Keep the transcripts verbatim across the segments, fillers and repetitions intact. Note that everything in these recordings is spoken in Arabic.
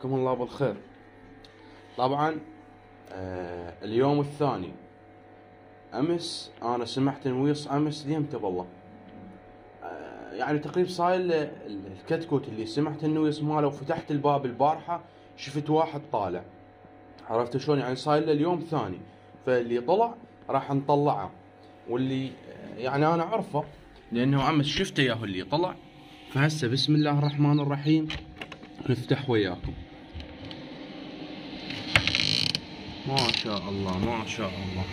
مساكم الله بالخير. طبعا آه اليوم الثاني. امس انا سمعت نويص امس ديمته والله. آه يعني تقريبا صاير الكتكوت اللي سمعت النويص ماله وفتحت الباب البارحة شفت واحد طالع. عرفت شلون؟ يعني صاير له اليوم ثاني، فاللي طلع راح نطلعه، واللي يعني انا اعرفه لانه امس شفته ياهو اللي طلع. فهسه بسم الله الرحمن الرحيم نفتح وياكم. ما شاء الله ما شاء الله.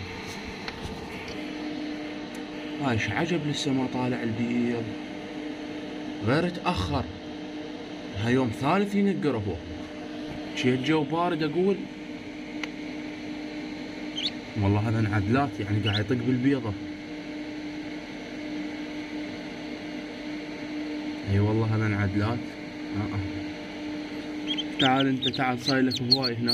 هاي ايش عجب لسه ما طالع البيض، غير تأخر. ها يوم ثالث ينقر هو. شي الجو بارد اقول والله هذا انعدلات، يعني قاعد يطق بالبيضة. اي والله هذا انعدلات. آه. آه. تعال انت تعال، صاير لك هواي هنا.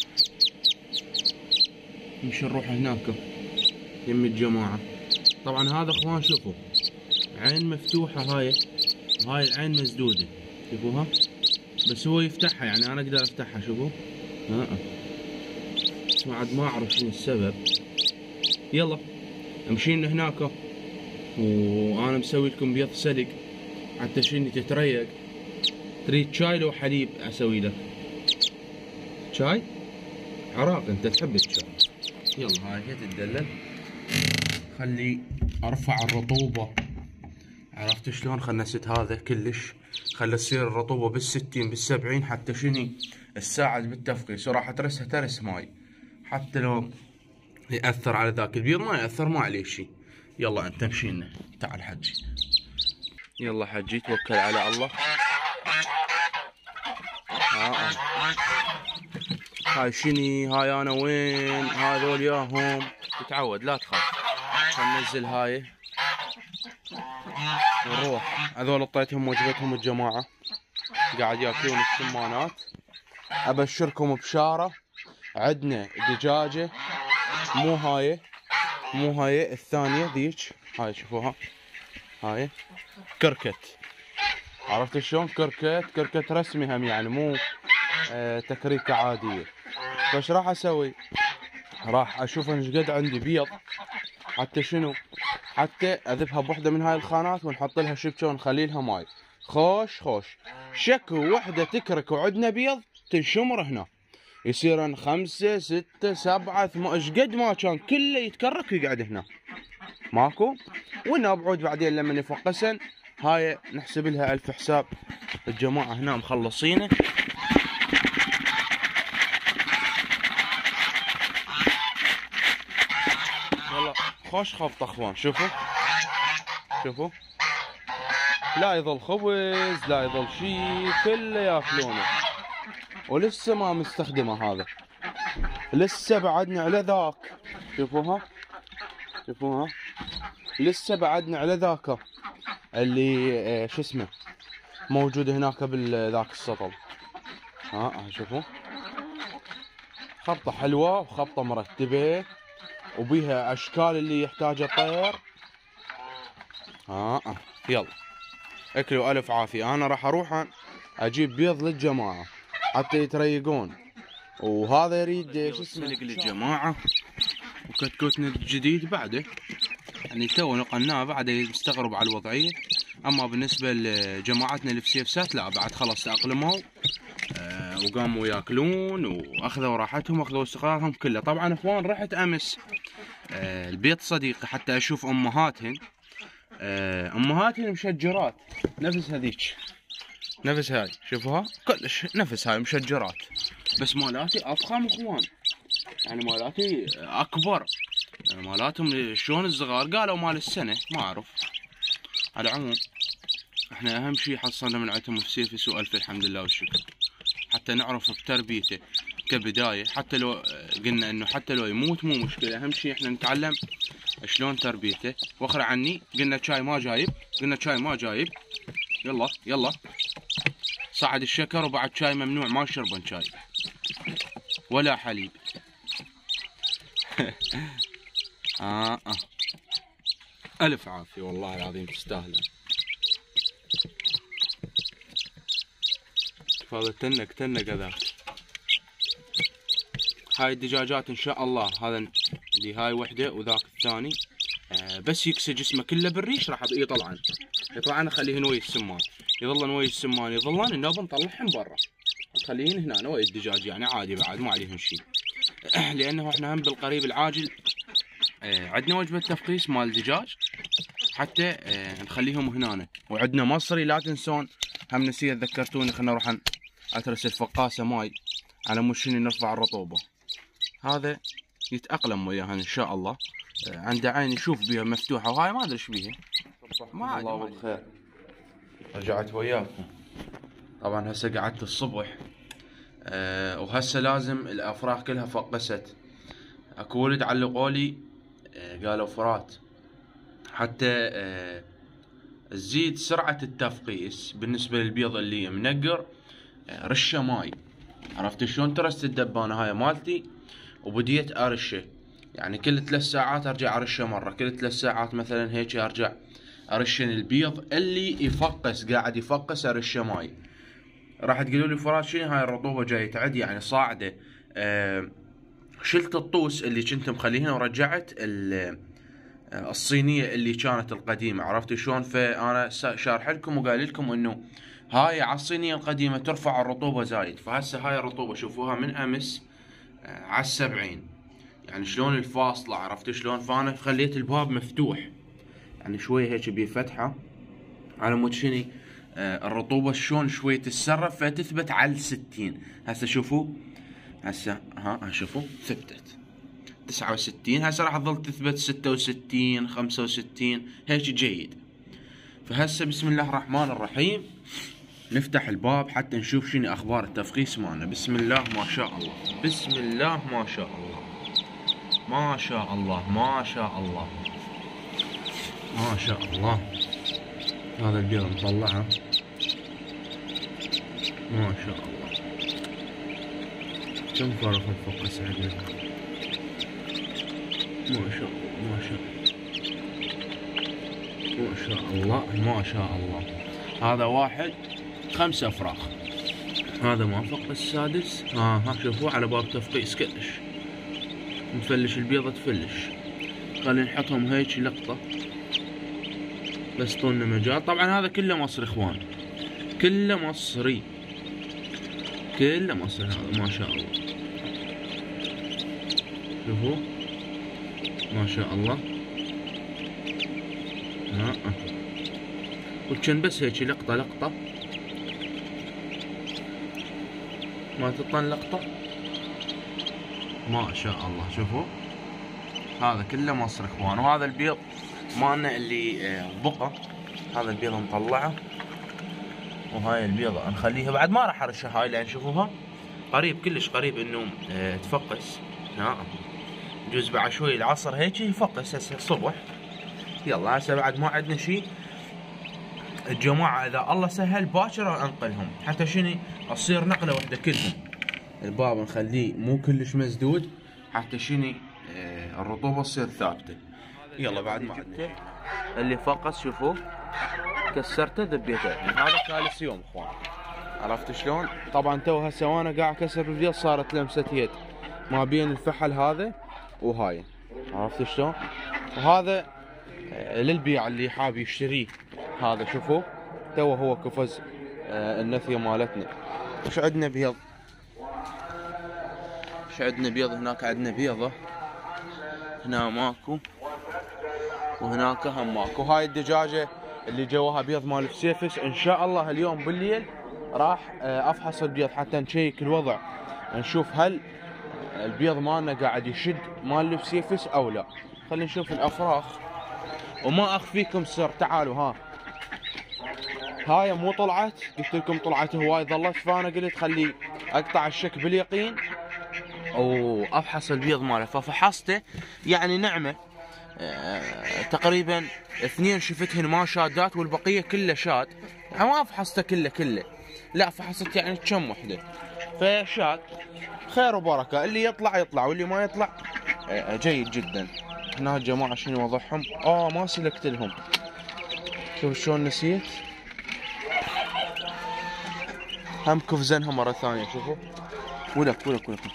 نمشي نروح هناك يم الجماعة. طبعا هذا اخوان شوفوا عين مفتوحة، هاي هاي العين مسدودة شوفوها، بس هو يفتحها يعني انا اقدر افتحها. شوفوا ها آه. بس ما عاد ما اعرف شنو السبب. يلا امشين هناك، وانا مسوي لكم بيض سلق حتى شني تتريق. تريد شاي لو حليب اسوي لك؟ شاي عراق، انت تحب الشاي. يلا هاي هي تدلل. خلي ارفع الرطوبة، عرفت شلون؟ خل نست هذا كلش، خلي تصير الرطوبة بالستين بالسبعين حتى شني تساعد بالتفقيس، وراح ترسها ترس ماي حتى لو يأثر على ذاك البيض ما يأثر، ما عليه شي. يلا انت مشينا، تعال حجي. يلا حجي توكل على الله. آه. هاي شني، هاي انا وين، هذول ياهم تتعود لا تخاف. خلنا ننزل هاي ونروح. هذول اعطيتهم وجبتهم الجماعة، قاعد ياكلون السمانات. ابشركم بشارة، عندنا دجاجة، مو هاي مو هاي الثانية ذيك، هاي شوفوها هاي كركت. عرفت شلون؟ كركت كركت رسمي هم، يعني مو آه تكريكة عادية. فايش راح اسوي؟ راح اشوف ايش قد عندي بيض، حتى شنو حتى اذبها بوحدة من هاي الخانات ونحط لها شبكة ونخلي لها ماي. خوش خوش شكو وحدة تكرك وعندنا بيض تنشمر هنا، يصيرن خمسة ستة سبعة ثمانية، ايش قد ما كان كله يتكرك ويقعد هنا ماكو. وهنا بعود بعدين لما يفقسن هاي نحسب لها الف حساب. الجماعة هنا مخلصينه. والله خوش خبط اخوان. شوفوا شوفوا لا يظل خبز لا يظل شي، كله ياكلونه. ولسه ما مستخدمه هذا، لسه بعدنا على ذاك. شوفوها شوفوها لسه بعدنا على ذاك اللي اه شو اسمه موجود هناك بالذاك السطل. ها شوفوا خبطة حلوة وخبطة مرتبة وبيها اشكال اللي يحتاجها الطير. ها يلا اكلوا الف عافية. انا راح اروح اجيب بيض للجماعة حتى يتريقون، وهذا يريد شو اسمه للجماعة. وكتكوتنا الجديد بعده يعني تو نقلناه بعده مستغرب على الوضعية. اما بالنسبة لجماعتنا اللي في سيفسات لا بعد خلاص تأقلموا أه وقاموا ياكلون واخذوا راحتهم واخذوا استقرارهم كله. طبعا اخوان رحت امس أه البيت صديقي حتى اشوف امهاتهن. أه امهاتهن مشجرات نفس هذيك، نفس هاي شوفوها كلش نفس هاي مشجرات، بس مالاتي افخم اخوان، يعني مالاتي اكبر. مالاتهم شلون الصغار قالوا مال السنة ما اعرف. على العموم احنا اهم شي حصلنا من عندهم في سيفس والف الحمد لله والشكر، حتى نعرف بتربيته كبداية. حتى لو قلنا انه حتى لو يموت مو مشكلة، اهم شي احنا نتعلم شلون تربيته. واخر عني قلنا شاي ما جايب، قلنا شاي ما جايب، يلا يلا صعد الشكر وبعد شاي ممنوع، ما شربن شاي ولا حليب. آه آه. ألف عافية والله العظيم تستاهلون. شوف هذا تنك تنك هذا. هاي الدجاجات ان شاء الله، هذا اللي هاي وحده وذاك الثاني، آه بس يكسى جسمه كله بالريش راح يطلعن يطلعن اخليهن ويا السمان، يظلن ويا السمان يظلن النوب نطلعهم برا نخليهن هنا ويا الدجاج يعني عادي بعد ما عليهم شيء. لانه احنا هم بالقريب العاجل آه عندنا وجبه تفقيس مال الدجاج حتى آه نخليهم هنا، وعندنا مصري لا تنسون. هم نسيت ذكرتوني خلنا نروح اترس الفقاسه ماي على مود شنو نرفع الرطوبه. هذا يتأقلم وياها ان شاء الله. آه عنده عين يشوف بيها مفتوحه وهاي ما ادري ايش بيها. ما الله بالخير. رجعت وياكم. طبعا هسه قعدت الصبح أه وهسه لازم الافراخ كلها فقست. اكو ولد علقوا لي أه قالوا فرات حتى أه تزيد سرعة التفقيس بالنسبة للبيض اللي منقر أه رشه ماي. عرفت شلون؟ ترست الدبانة هاي مالتي وبديت ارشه، يعني كل ثلاث ساعات ارجع ارشه مرة، كل ثلاث ساعات مثلا هيك ارجع ارشن البيض اللي يفقس قاعد يفقس ارشه ماي. راح تقولوا لي فرات شنو هاي الرطوبه جايه تعد يعني صاعده. أه شلت الطوس اللي كنت مخليهن ورجعت الصينيه اللي كانت القديمه. عرفتوا شلون؟ فانا شارح لكم وقايل لكم انه هاي على الصينيه القديمه ترفع الرطوبه زايد. فهسه هاي الرطوبه شوفوها من امس أه على السبعين، يعني شلون الفاصله. عرفتوا شلون؟ فانا خليت الباب مفتوح يعني شويه هيك بفتحه على مود شني آه الرطوبه شلون شوي تتسرب فتثبت على الستين. هسه شوفوا هسه ها شوفوا ثبتت تسعة وستين. هسه راح تظل تثبت ستة وستين خمسة وستين هيك جيد. فهسه بسم الله الرحمن الرحيم نفتح الباب حتى نشوف شنو اخبار التفقيس مالنا. بسم الله ما شاء الله، بسم الله ما شاء الله، ما شاء الله ما شاء الله ما شاء الله. هذا البيض مطلعه ما شاء الله. كم فرق الفقس عندنا ما شاء الله ما شاء الله ما شاء الله ما شاء الله. هذا واحد خمسة افراخ. هذا ما فقس السادس. ها ها شوفوا على باب تفقيس كلش نفلش البيضة تفلش. خلينا نحطهم هيك لقطة بس طولنا مجال. طبعا هذا كله مصري اخوان، كله مصري كله مصري. هذا ما شاء الله شوفوا ما شاء الله. ها وكان بس هيك لقطة لقطة ما تطن لقطة ما شاء الله. شوفوا هذا كله مصري اخوان. وهذا البيض مالنا اللي بقى، هذا البيضة مطلعة وهاي البيضة نخليها بعد ما راح ارشها هاي لان شوفوها قريب كلش قريب انه اه تفقس. ها يجوز بعد شوي العصر هيك يفقس. هسه الصبح يلا هسه بعد ما عندنا شيء الجماعة اذا الله سهل باكر انقلهم حتى شنو تصير نقلة وحدة كلهم. الباب نخليه مو كلش مسدود حتى شنو اه الرطوبة تصير ثابتة. يلا بعد ما عندنا اللي فقس شوفوا كسرته ذبيته. هذا كالسيوم اخوان. عرفت شلون؟ طبعا تو هسه وانا قاعد اكسر البيض صارت لمسة يد ما بين الفحل هذا وهاي. عرفت شلون؟ وهذا للبيع اللي حاب يشتريه. هذا شوفوا تو هو قفز النثية مالتنا. وش عندنا بيض؟ وش عندنا بيض؟ هناك عندنا بيضة، هنا ماكو وهناك هم ماكو. هاي الدجاجة اللي جواها بيض مال فسيفس ان شاء الله اليوم بالليل راح افحص البيض حتى نشيك الوضع نشوف هل البيض مالنا قاعد يشد مال الفسيفس او لا. خلينا نشوف الافراخ وما اخفيكم سر. تعالوا ها هاي مو طلعت، قلت لكم طلعت هواي ظلت، فانا قلت خلي اقطع الشك باليقين وافحص البيض ماله. ففحصته يعني نعمه أه تقريبا اثنين شفتهن ما شادات والبقيه كله شاد. يعني ما فحصته كله كله لا فحصت يعني كم وحده فشاد. خير وبركه، اللي يطلع يطلع واللي ما يطلع أه جيد جدا. هنا الجماعه شنو وضعهم؟ اه ما سلكت لهم. شوف شلون نسيت. هم كفزنها مرة ثانية. شوفوا ولك ولك ولك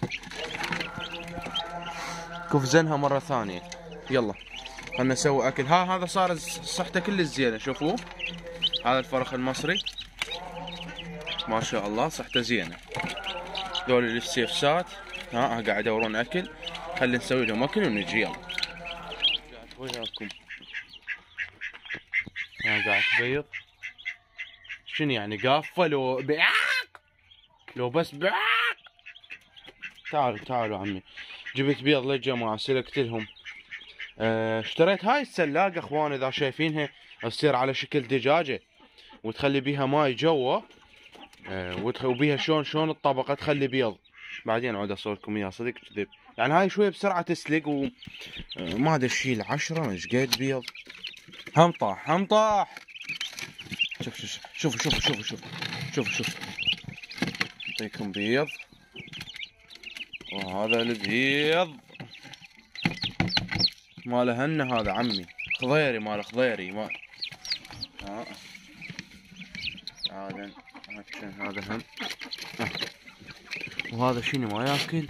كفزنها مرة ثانية. يلا خلنا نسوي اكل. ها هذا صار صحته كلش زينة. شوفوا هذا الفرخ المصري ما شاء الله صحته زينة. ذول السيفسات ها قاعد يدورون اكل. خلينا نسوي لهم اكل ونجي. يلا قاعد وياكم. ها قاعد تبيض. شنو يعني قافة لو بعاق لو بس بعاق. تعالوا تعالوا عمي. جبت بيض للجماعة سلكت لهم. اه اشتريت هاي السلاقة اخوان اذا شايفينها تصير على شكل دجاجة وتخلي بيها ماي جوا. اه وبيها شلون شلون الطبقة تخلي بيض. بعدين اعود اصور لكم اياها صدق كذب. يعني هاي شوية بسرعة تسلق وما ادري شيل عشرة ايش قد بيض. هم طاح هم طاح. شوف شوف شوف شوف شوف شوف شوف شوف اعطيكم بيض. وهذا البيض ماله هنه. هذا عمي خضيري ماله خضيري ما ها هذا هذا هم. ها. وهذا شنو ما ياكل.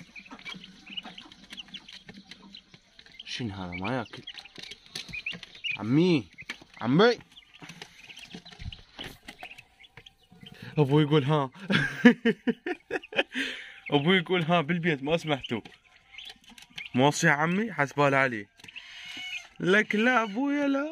شنو هذا ما ياكل. عمي عمي ابوي يقول ها. ابوي يقول ها بالبيت ما سمحتوا. موصي عمي حسبال عليه. لك لا ابويا لا.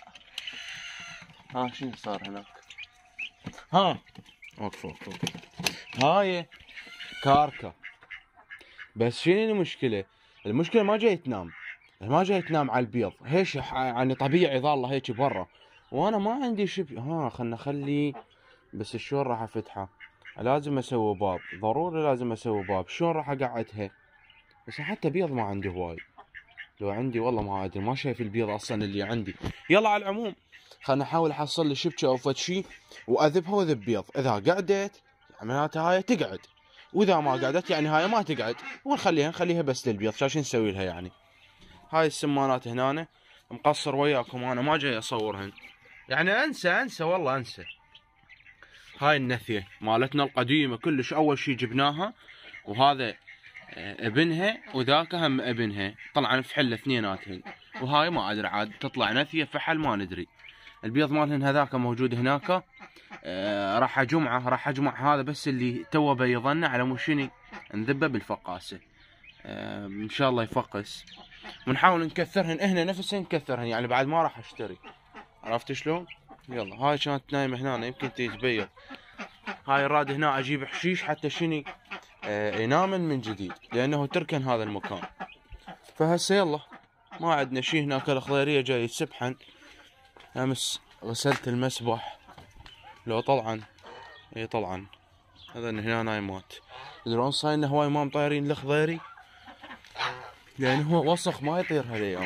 ها شنو صار هناك. ها وقف وقف وقف. هاي كاركة. بس شنو المشكلة. المشكلة ما جاي تنام. ما جاي تنام على البيض. هيش يعني طبيعي ظاله هيك برا. وانا ما عندي شب. ها خلنا نخلي بس شلون راح افتحه. لازم اسوي باب. ضروري لازم اسوي باب. شلون راح اقعدها. بس حتى بيض ما عندي هواي. لو عندي والله ما ادري ما شايف البيض اصلا اللي عندي. يلا على العموم خلنا احاول احصل لي شبكه او فد شيء واذبها واذب بيض. اذا قعدت معناتها هاي تقعد واذا ما قعدت يعني هاي ما تقعد. ونخليها نخليها بس للبيض. شو نسوي لها يعني. هاي السمانات هنا مقصر وياكم انا ما جاي اصورهن. يعني انسى انسى والله انسى. هاي النثيه مالتنا القديمه كلش اول شيء جبناها. وهذا ابنها وذاك هم ابنها طلعن فحله اثنيناتهن. وهاي ما ادري عاد تطلع نثيه فحل ما ندري. البيض مالهن هذاك موجود هناك. آه راح اجمعه راح اجمع هذا بس اللي تو بيضنا على مو شني نذبه بالفقاسه. آه ان شاء الله يفقس. ونحاول نكثرهن احنا نفسهن نكثرهن يعني بعد ما راح اشتري. عرفت شلون. يلا هاي كانت نايمه هنا يمكن تتبيض. هاي الراد هنا اجيب حشيش حتى شني آه ينامن من جديد لانه تركن هذا المكان. فهسه يلا ما عندنا شيء. هناك الخضيريه جاي يسبحن. امس غسلت المسبح. لو طلعا اي طلعا هذا هنا نايمات. تدرون صاير لنا هواي ما مطيرين الخضيري لان هو وسخ ما يطير هالايام.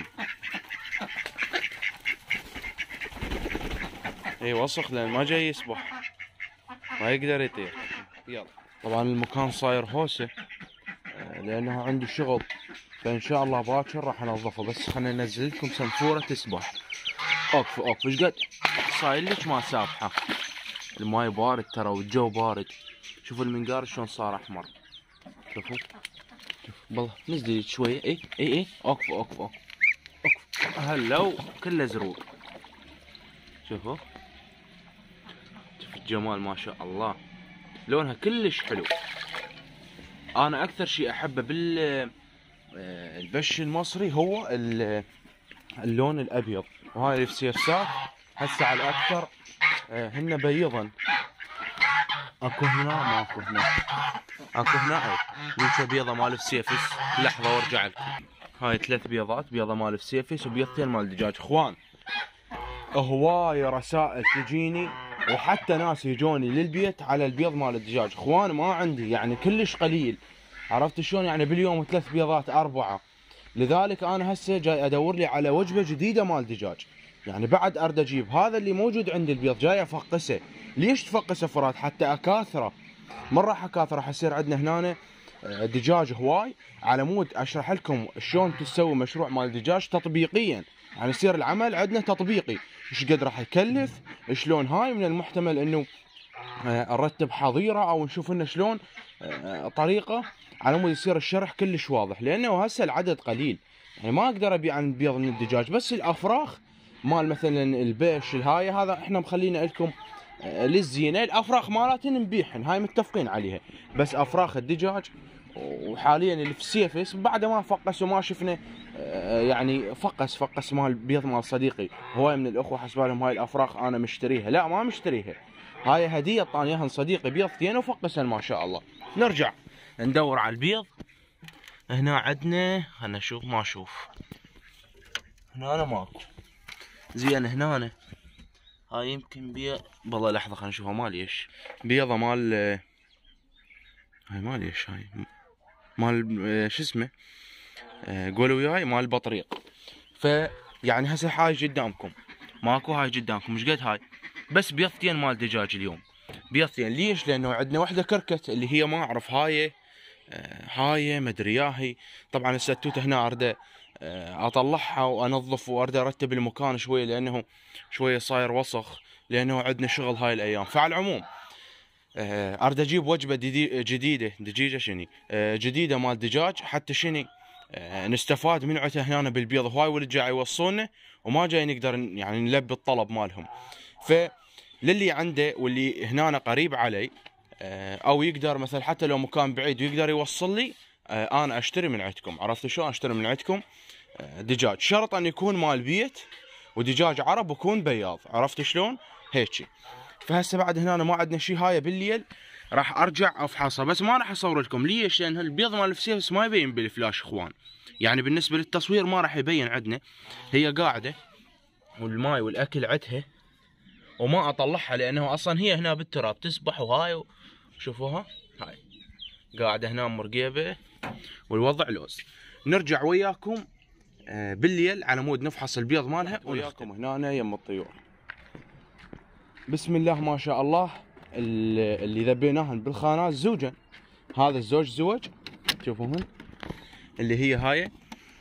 اي وسخ لان ما جاي يسبح ما يقدر يطير. يلا طبعا المكان صاير هوسه لانه عندي شغل. فان شاء الله باكر راح انظفه. بس خلينا ننزل لكم سنفوره تسبح. اوقف اوقف ايش قد صاير لك ما سابحه. الماي بارد ترى والجو بارد. شوفوا المنقار شلون صار احمر. شوفوا شوف بالله نزلي شويه. اي اي اي اوقف اوقف اوقف اوقف. هلو كله زروق. شوفوا شوف الجمال ما شاء الله. لونها كلش حلو. انا اكثر شيء احبه بال البش المصري هو اللون الابيض. وهاي الفسيفسات هسه على الاكثر هن بيضا. اكو هنا ماكو هنا. اكو هنا اي ذيك بيضه مال فسيفس. لحظه وارجع لكم. هاي ثلاث بيضات. بيضه مال فسيفس وبيضتين مال دجاج. اخوان هواي رسائل تجيني وحتى ناس يجوني للبيت على البيض مال الدجاج. اخوان ما عندي يعني كلش قليل. عرفت شلون يعني باليوم ثلاث بيضات اربعه. لذلك انا هسه جاي ادور لي على وجبه جديده مال دجاج. يعني بعد ارد اجيب هذا اللي موجود عندي البيض جاي افقسه. ليش تفقسه فرات حتى اكاثره. من راح اكاثره حيصير عندنا هنا دجاج هواي. على مود اشرح لكم شلون تسوي مشروع مال دجاج تطبيقيا. يعني يصير العمل عندنا تطبيقي. ايش قد راح يكلف. شلون هاي من المحتمل انه نرتب حظيره او نشوف لنا شلون طريقه على مود يصير الشرح كلش واضح، لانه هسه العدد قليل يعني ما اقدر ابيع عن بيض من الدجاج. بس الافراخ مال مثلا البيش الهاي هذا احنا مخلينا لكم للزينه. الافراخ مالتنا نبيعهن هاي متفقين عليها، بس افراخ الدجاج وحاليا اللي في السيفس بعد ما فقس وما شفنا يعني فقس فقس مال بيض مال صديقي. هواي من الاخوه حسبالهم هاي الافراخ انا مشتريها، لا ما مشتريها، هاي هديه طاني اياها صديقي بيضتين وفقسن ما شاء الله. نرجع ندور على البيض. هنا عندنا خلنا نشوف ما اشوف هنا أنا ماكو زين. هنا أنا. هاي يمكن بيض والله لحظه خلنا نشوفها مال ايش بيضه مال هاي مال ايش هاي مال شو اسمه قولوا وياي مال البطريق. فيعني هسه هاي قدامكم ماكو، هاي قدامكم مش قد هاي، بس بيضتين مال دجاج اليوم بيضتين. ليش؟ لانه عندنا وحده كركت اللي هي ما اعرف هاي هاي مدري ياهي. طبعا الستوته هنا اريد اطلعها وانظف واريد ارتب المكان شويه لانه شويه صاير وسخ، لانه عندنا شغل هاي الايام. فعلى العموم اريد اجيب وجبه جديده دجيجه شني جديده مال دجاج حتى شني نستفاد من عته هنا بالبيض. هواي ولد جاي يوصلنا وما جاي نقدر يعني نلبي الطلب مالهم. فللي عنده واللي هنا قريب علي او يقدر مثلا حتى لو مكان بعيد ويقدر يوصل لي، انا اشتري من عندكم. عرفت شو اشتري من عندكم دجاج؟ شرط ان يكون مال بيت ودجاج عرب ويكون بياض. عرفت شلون؟ هيجي. فهسه بعد هنا ما عندنا شيء. هاي بالليل راح ارجع افحصها، بس ما راح اصور لكم. ليش؟ لان البيض مال الفسيفس ما يبين بالفلاش اخوان، يعني بالنسبه للتصوير ما راح يبين عندنا. هي قاعده والماي والاكل عندها وما اطلعها لانه اصلا هي هنا بالتراب تسبح. وهاي شوفوها هاي قاعده هنا مرقيبه والوضع لوز. نرجع وياكم بالليل على مود نفحص البيض مالها وياكم هنا يم الطيور. بسم الله ما شاء الله. اللي ذبيناهن بالخانات زوجا. هذا الزوج زوج تشوفوهن اللي هي هاي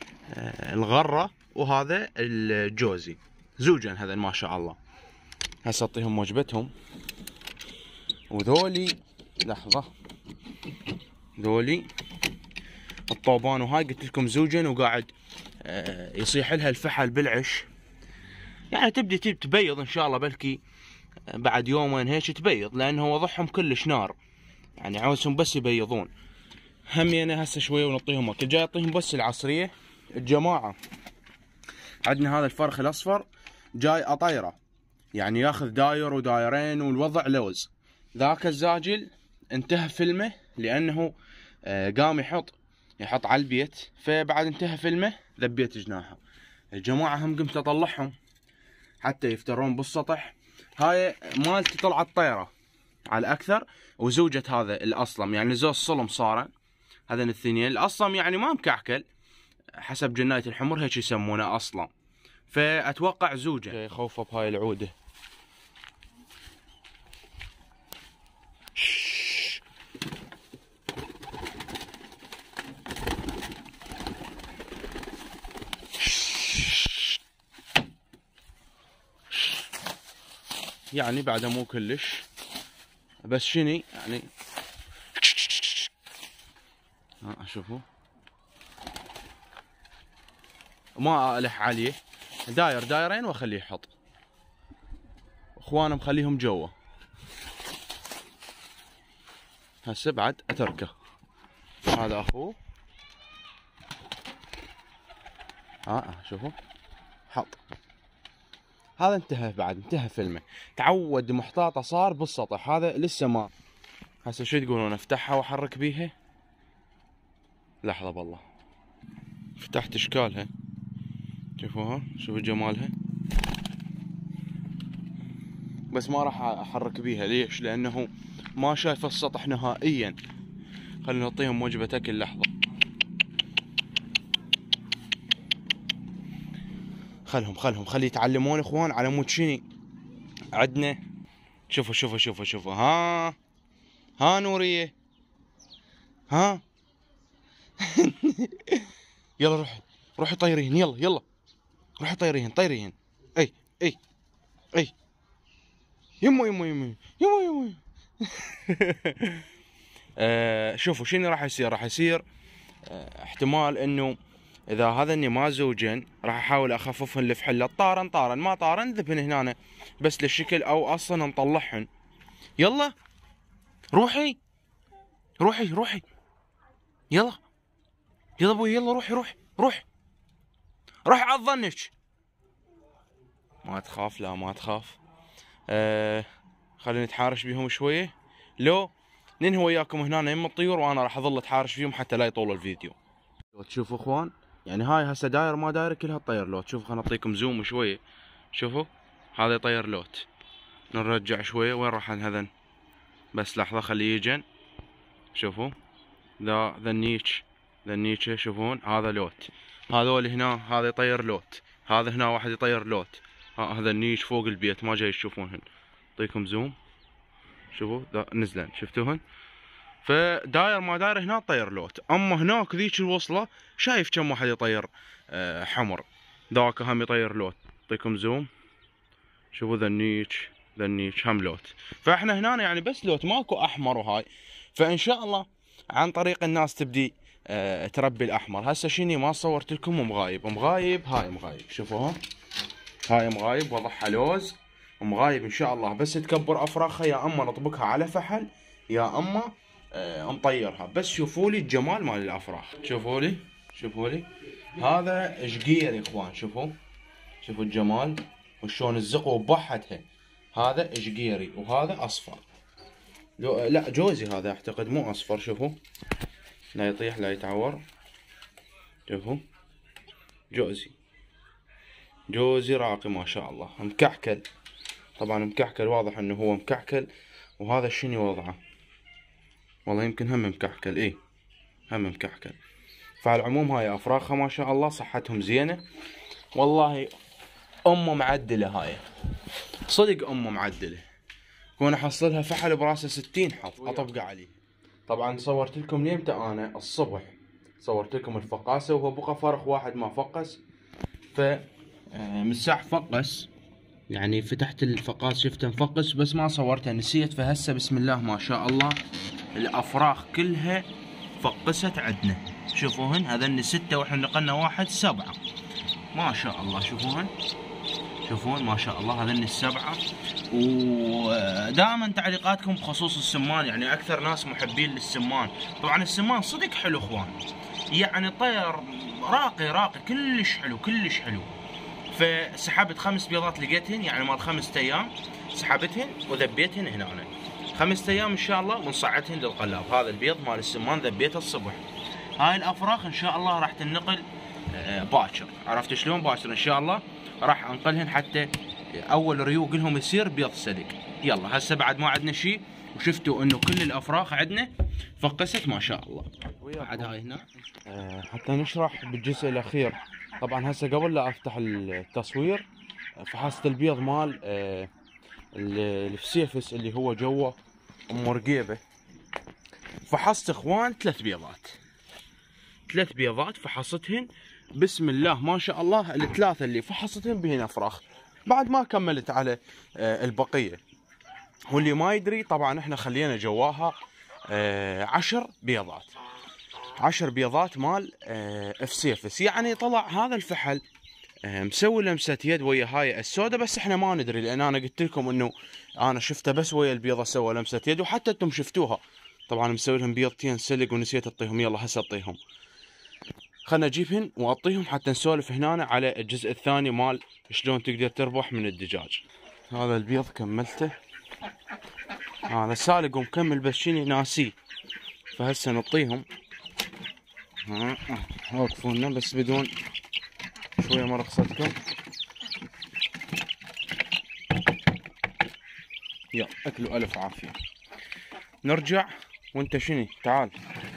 الغره، وهذا الجوزي زوجا هذا ما شاء الله. هسه اعطيهم وجبتهم. وذولي لحظه ذولي الطوبان. وهاي قلت لكم زوجا وقاعد يصيح لها الفحل بالعش، يعني تبدي تبيض ان شاء الله بلكي بعد يومين هيك تبيض، لانه وضعهم كلش نار يعني عاوزهم بس يبيضون. همينا هسه شويه ونعطيهم اكل. جاي اعطيهم بس العصريه. الجماعه عندنا هذا الفرخ الاصفر جاي اطيره، يعني ياخذ داير ودايرين والوضع لوز. ذاك الزاجل انتهى فيلمه لانه قام يحط يحط على البيت، فبعد انتهى فيلمه ذبيت جناحه. الجماعه هم قمت اطلعهم حتى يفترون بالسطح. هاي مالتي طلعت طيره على الاكثر، وزوجة هذا الاصلم يعني زوج صلم صار. هذا الاثنين الاصلم يعني ما مكعكل حسب جناية الحمر هيك يسمونه اصلم، فاتوقع زوجة. خوفه بهاي العوده. يعني بعده مو كلش، بس شني يعني ها شوفوا ما الح عليه، داير دايرين واخليه يحط. اخوانه مخليهم جوا. هسه بعد اتركه. هذا اخوه ها شوفوا حط. هذا انتهى بعد انتهى فيلمه. تعود محطاطه صار بالسطح، هذا لسه ما. هسه شو تقولون افتحها واحرك بيها؟ لحظه بالله فتحت اشكالها شوفوها شوفوا جمالها، بس ما راح احرك بيها. ليش؟ لانه ما شايف السطح نهائيا. خلينا نعطيهم وجبه اكل. لحظه خلهم خلهم خلي يتعلمون اخوان على مود شني عندنا. شوفوا شوفوا شوفوا شوفوا ها ها نوريه ها يلا روحي روحي طيريهن. يلا يلا روحي طيريهن طيريهن. اي اي اي يمو يمو يمو يمو يمو آه شوفوا شنو راح يصير. راح يصير آه احتمال انه اذا هذني ما زوجن راح احاول اخففهن لفحله، طارن طارن ما طارن ذبهن هنا بس للشكل، او اصلا نطلعهن. يلا روحي روحي روحي يلا يلا ابوي يلا روحي روحي روحي روحي عضنك. ما تخاف لا ما تخاف. آه خلينا نتحارش بيهم شويه، لو ننهي وياكم هنا يم الطيور وانا راح اظل اتحارش فيهم حتى لا يطول الفيديو. لو تشوفوا اخوان يعني هاي هسه داير ما داير كلها طير لوت. شوفوا خلينا نعطيكم زوم شويه. شوفوا هذا يطير لوت. نرجع شويه وين راح هذن؟ بس لحظه خليه يجن. شوفوا ذا ذا النيتش ذا النيتش شوفون هذا لوت. هذول هنا هذا يطير لوت. هذا هنا واحد يطير لوت. هذا النيتش فوق البيت ما جاي تشوفونهن. اعطيكم زوم. شوفوا ذا نزلن شفتوهن. فداير ما داير هنا طير لوت. اما هناك ذيك الوصله شايف كم واحد يطير أه حمر. ذاك هم يطير لوت. اعطيكم زوم. شوفوا ذا النيتش ذا النيتش هم لوت. فاحنا هنا يعني بس لوت ماكو احمر وهاي. فان شاء الله عن طريق الناس تبدي أه تربي الاحمر. هسه شني ما صورت لكم مغايب. مغايب هاي مغايب شوفوها. هاي مغايب وضعها لوز مغايب ان شاء الله. بس تكبر افراخها يا اما نطبقها على فحل يا اما أه نطيرها. بس شوفوا لي الجمال مال الافراخ. شوفوا لي شوفوا لي هذا شقير يا اخوان. شوفوا شوفوا الجمال وشلون الزقوا ببحتها. هذا شقيري وهذا اصفر. لا جوزي هذا اعتقد مو اصفر. شوفوا لا يطيح لا يتعور. شوفوا جوزي جوزي راقي ما شاء الله مكحكل. طبعا مكحكل واضح انه هو مكحكل. وهذا شنو وضعه؟ والله يمكن هم مكحكل. ايه هم مكحكل. فعلى العموم هاي افراخها ما شاء الله صحتهم زينه والله. امه معدله هاي صدق امه معدله. كون احصلها فحل براسه ستين حظ اطبقه عليه. طبعا صورت لكم ليمتى انا الصبح. صورت لكم الفقاسه وهو بقى فرخ واحد ما فقس. ف من ساعة فقس يعني فتحت الفقاس شفته مفقس بس ما صورته نسيت. فهسه بسم الله ما شاء الله الافراخ كلها فقست عندنا. شوفوهن هذن ستة واحنا نقلنا واحد سبعة ما شاء الله. شوفوهن شوفون ما شاء الله هذن السبعة. ودائما تعليقاتكم بخصوص السمان يعني اكثر ناس محبين للسمان. طبعا السمان صدق حلو اخوان يعني طير راقي راقي كلش حلو كلش حلو. فسحبت خمس بيضات لقيتهن يعني مال خمسة ايام سحبتهن وذبيتهن هنا أنا. خمسة ايام ان شاء الله ونصعدهن للقلاب. هذا البيض مال السمان ذبيته الصبح. هاي الافراخ ان شاء الله راح تنقل باكر. عرفت شلون باكر ان شاء الله راح انقلهن حتى اول ريوق لهم يصير بيض سلق. يلا هسه بعد ما عندنا شيء وشفتوا انه كل الافراخ عندنا فقست ما شاء الله. بعد هاي هنا أه حتى نشرح بالجزء الاخير. طبعا هسه قبل لا افتح التصوير فحصت البيض مال أه الفسيفس اللي هو جوا ام رقيبه. فحصت اخوان ثلاث بيضات ثلاث بيضات فحصتهن بسم الله ما شاء الله. الثلاثه اللي فحصتهن بهن افراخ. بعد ما كملت على أه البقيه. واللي ما يدري طبعا احنا خلينا جواها أه عشر بيضات. عشر بيضات مال أه فسيفس. يعني طلع هذا الفحل أه مسوي لمسة يد ويا هاي السوداء. بس احنا ما ندري لان انا قلت لكم انه انا شفته بس ويا البيضه سوى لمسة يد وحتى انتم شفتوها. طبعا مسوي لهم بيضتين سلق ونسيت اعطيهم. يلا هسه اعطيهم. خلنا اجيبهن واعطيهم حتى نسولف هنا على الجزء الثاني مال شلون تقدر تربح من الدجاج. هذا البيض كملته. هذا سالق ومكمل بس شني ناسيه. فهسه نعطيهم. ها وقفونا بس بدون شويه مرخصتكم. يلا اكلوا الف عافيه. نرجع وانت شني تعال.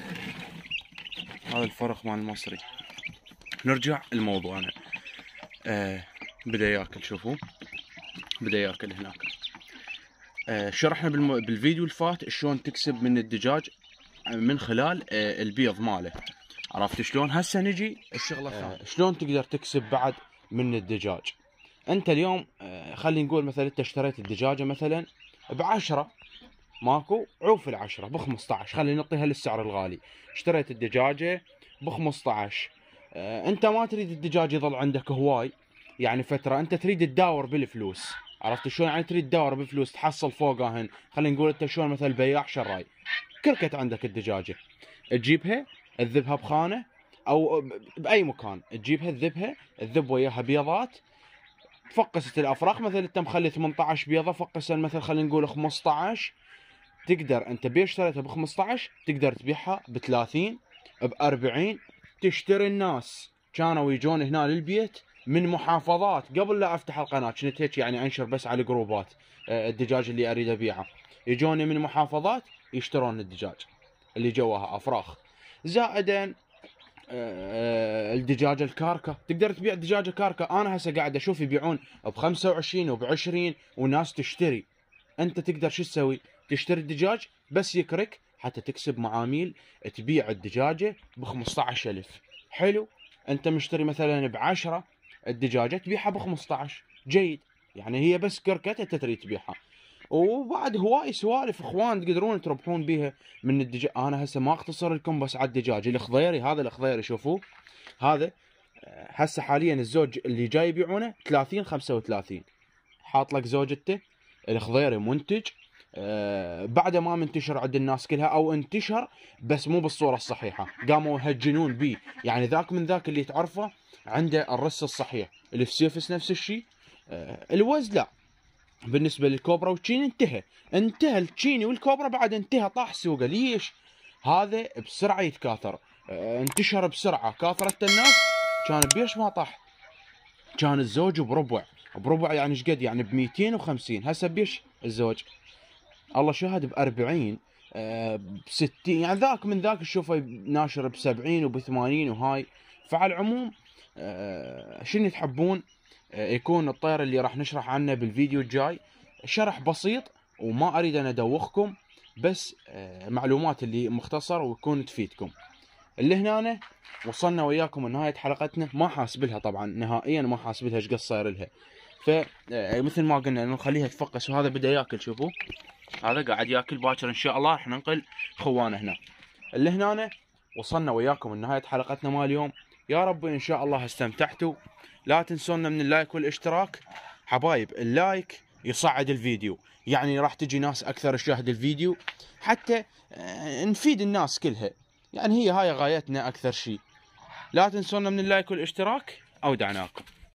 هذا الفرخ مال المصري. نرجع لموضوعنا. آه بدا ياكل. شوفوا بدا ياكل هناك. آه شرحنا بالفيديو الفات شلون تكسب من الدجاج من خلال آه البيض ماله. عرفت شلون؟ هسه نجي الشغله الثانيه. آه شلون تقدر تكسب بعد من الدجاج. انت اليوم آه خلينا نقول مثلا انت اشتريت الدجاجه مثلا بعشرة. ماكو عوف العشرة ب خمسطعش، خلينا نعطيها للسعر الغالي. اشتريت الدجاجة ب خمسطعش. اه انت ما تريد الدجاج يظل عندك هواي يعني فترة، انت تريد تداور بالفلوس، عرفت شلون؟ يعني تريد تداور بالفلوس تحصل فوقهن. خلينا نقول انت شلون مثل بياع شراي، كركت عندك الدجاجة تجيبها تذبها بخانة او باي مكان، تجيبها تذبها، تذب وياها بيضات، فقست الافراخ. مثلا انت مخلي ثمنطعش بيضه، فقس مثلا خلينا نقول خمسطعش. تقدر انت بيه اشتريتها ب خمسطعش تقدر تبيعها ب ثلاثين ب أربعين. تشتري الناس كانوا يجون هنا للبيت من محافظات قبل لا افتح القناه، كنت هيك يعني انشر بس على الجروبات الدجاج اللي اريد ابيعه، يجوني من محافظات يشترون الدجاج اللي جواها افراخ. زائدا الدجاجه الكاركه، تقدر تبيع دجاجه كاركه. انا هسه قاعد اشوف يبيعون ب خمسة وعشرين وب عشرين وناس تشتري. انت تقدر شو تسوي؟ تشتري الدجاج بس يكرك حتى تكسب معاميل، تبيع الدجاجه ب خمسطعش ألف. حلو، انت مشتري مثلا ب عشرة الدجاجه تبيعها ب خمسطعش، جيد. يعني هي بس كركت انت تريد تبيعها. وبعد هواي سوالف اخوان تقدرون تربحون بيها من الدجاج. انا هسه ما اختصر لكم بس على الدجاج الخضيري. هذا الخضيري شوفوه، هذا هسه حاليا الزوج اللي جاي يبيعونه ثلاثين خمسة وثلاثين. حاط لك زوجته الخضيري منتج أه بعد ما منتشر عند الناس كلها، او انتشر بس مو بالصوره الصحيحه، قاموا يهجنون بيه. يعني ذاك من ذاك اللي تعرفه عنده الرس الصحيح. الفسيفس نفس الشيء. أه الوز لا، بالنسبه للكوبرا والتشيني انتهى. انتهى التشيني والكوبرا بعد انتهى، طاح سوقه. ليش؟ هذا بسرعه يتكاثر، اه انتشر بسرعه، كاثرت الناس، كان بيش ما طاح. كان الزوج بربع بربع يعني ايش قد؟ يعني ب مئتين وخمسين. هسه بيش الزوج؟ الله شاهد ب أربعين اه ب ستين. يعني ذاك من ذاك تشوفه ناشر ب سبعين وب ثمانين وهاي. فعلى العموم اه شنو تحبون يكون الطير اللي راح نشرح عنه بالفيديو الجاي؟ شرح بسيط وما اريد ان ادوخكم، بس معلومات اللي مختصر ويكون تفيدكم. اللي هنا وصلنا وياكم لنهايه حلقتنا. ما حاسب لها طبعا نهائيا، ما حاسب لها ايش قد صاير لها. فمثل ما قلنا نخليها تفقس. وهذا بدا ياكل، شوفوا هذا قاعد ياكل. باكر ان شاء الله راح ننقل خوانه هنا. اللي هنا وصلنا وياكم لنهايه حلقتنا مال اليوم. يا رب ان شاء الله استمتعتوا. لا تنسونا من اللايك والاشتراك حبايب. اللايك يصعد الفيديو، يعني راح تجي ناس اكثر تشاهد الفيديو، حتى نفيد الناس كلها. يعني هي هاي غايتنا اكثر شيء. لا تنسونا من اللايك والاشتراك. اودعناكم.